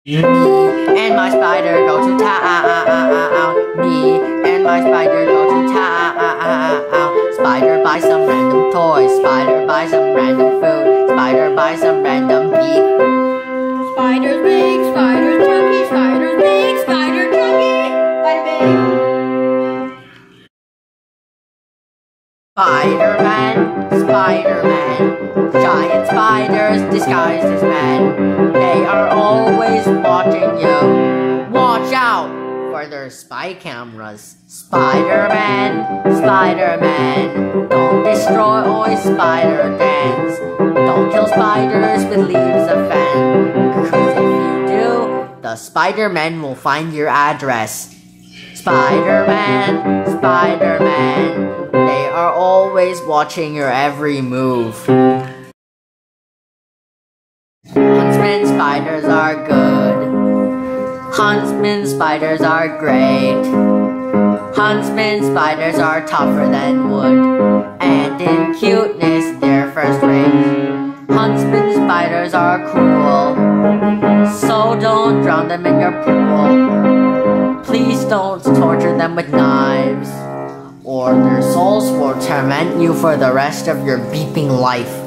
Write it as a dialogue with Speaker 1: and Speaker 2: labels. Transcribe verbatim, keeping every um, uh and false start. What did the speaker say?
Speaker 1: Me and my spider go to town. Me and my spider go to town. Spider buy some random toys. Spider buy some random food. Spider buy some random meat.
Speaker 2: Spider's big, spider's chunky, spider's big, spider chunky, spider big.
Speaker 1: Spider-Man, Spider-Man, giant spiders disguised as men. They are always watching you. Watch out for their spy cameras. Spider-Man, Spider-Man, don't destroy spider dens. Don't kill spiders with leaves of fan. Cause if you do, the Spider-Man will find your address. Spider-Man, Spider-Man, they are always watching your every move. Huntsman spiders are good. Huntsman spiders are great. Huntsman spiders are tougher than wood. And in cuteness, they're first rate. Huntsman spiders are cruel. So don't drown them in your pool. Please don't torture them with knives, or their souls will torment you for the rest of your beeping life.